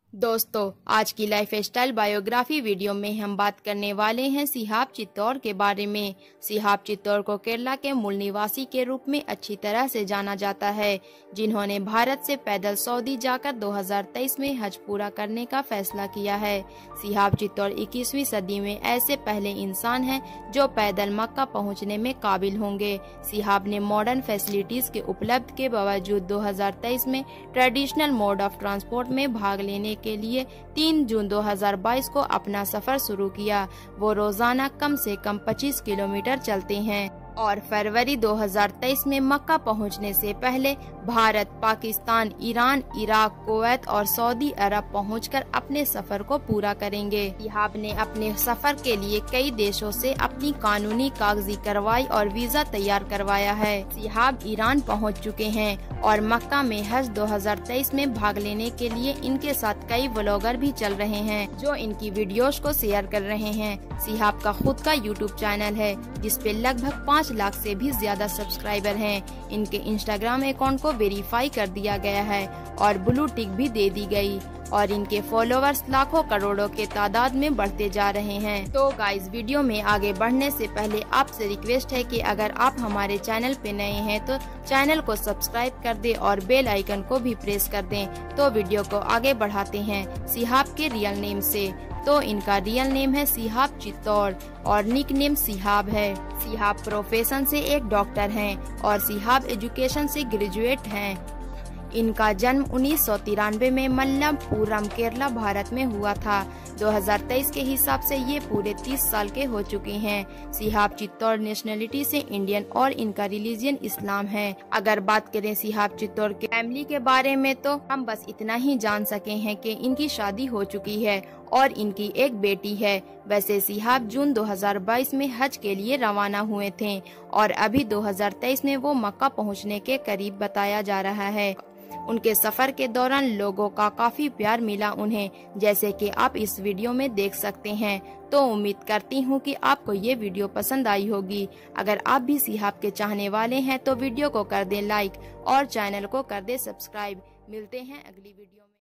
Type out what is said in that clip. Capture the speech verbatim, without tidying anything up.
दोस्तों, आज की लाइफ स्टाइल बायोग्राफी वीडियो में हम बात करने वाले हैं सिहाब चित्तौड़ के बारे में। सिहाब चित्तौड़ को केरला के मूल निवासी के रूप में अच्छी तरह से जाना जाता है, जिन्होंने भारत से पैदल सऊदी जाकर दो हज़ार तेईस में हज पूरा करने का फैसला किया है। सिहाब चित्तौड़ इक्कीसवीं सदी में ऐसे पहले इंसान हैं जो पैदल मक्का पहुंचने में काबिल होंगे। सिहाब ने मॉडर्न फैसिलिटीज के उपलब्ध के बावजूद दो हज़ार तेईस में ट्रेडिशनल मोड ऑफ ट्रांसपोर्ट में भाग लेने के लिए तीन जून दो हज़ार बाईस को अपना सफर शुरू किया। वो रोजाना कम से कम पच्चीस किलोमीटर चलते हैं और फरवरी दो हज़ार तेईस में मक्का पहुंचने से पहले Bharat, Pakistan, Iran, Iraq, Kuwait और सऊदी अरब पहुंचकर अपने सफर को पूरा करेंगे। सिहाब ने अपने सफर के लिए कई देशों से अपनी कानूनी कागजी कार्रवाई और वीजा तैयार करवाया है। सिहाब ईरान पहुंच चुके हैं और मक्का में हज दो हज़ार तेईस में भाग लेने के लिए इनके साथ कई व्लॉगर भी चल रहे हैं, जो इनकी वीडियोस को शेयर कर रहे हैं। सिहाब का खुद का यूट्यूब चैनल है, जिसपे लगभग पाँच लाख से भी ज्यादा सब्सक्राइबर हैं। इनके इंस्टाग्राम अकाउंट को वेरीफाई कर दिया गया है और ब्लू टिक भी दे दी गई और इनके फॉलोअर्स लाखों करोड़ों के तादाद में बढ़ते जा रहे हैं। तो गाइस, वीडियो में आगे बढ़ने से पहले आपसे रिक्वेस्ट है कि अगर आप हमारे चैनल पे नए हैं तो चैनल को सब्सक्राइब कर दें और बेल आइकन को भी प्रेस कर दें। तो वीडियो को आगे बढ़ाते हैं सिहाब के रियल नेम से। तो इनका रियल नेम है सिहाब चित्तौड़ और निक नेम सिहाब है। सिहाब प्रोफेशन से एक डॉक्टर हैं और सिहाब एजुकेशन से ग्रेजुएट हैं। इनका जन्म उन्नीस सौ तिरानवे में मल्लपुरम, केरला, भारत में हुआ था। दो हज़ार तेईस के हिसाब से ये पूरे तीस साल के हो चुके हैं। सिहाब चित्तौड़ नेशनलिटी से इंडियन और इनका रिलीजन इस्लाम है। अगर बात करें सिहाब चित्तौड़ के फैमिली के बारे में तो हम बस इतना ही जान सके हैं कि इनकी शादी हो चुकी है और इनकी एक बेटी है। वैसे सिहाब जून दो हज़ार बाईस में हज के लिए रवाना हुए थे और अभी दो हज़ार तेईस में वो मक्का पहुंचने के करीब बताया जा रहा है। उनके सफर के दौरान लोगों का काफी प्यार मिला उन्हें, जैसे कि आप इस वीडियो में देख सकते हैं। तो उम्मीद करती हूँ कि आपको ये वीडियो पसंद आई होगी। अगर आप भी सिहाब के चाहने वाले हैं तो वीडियो को कर दें लाइक और चैनल को कर दें सब्सक्राइब। मिलते हैं अगली वीडियो में।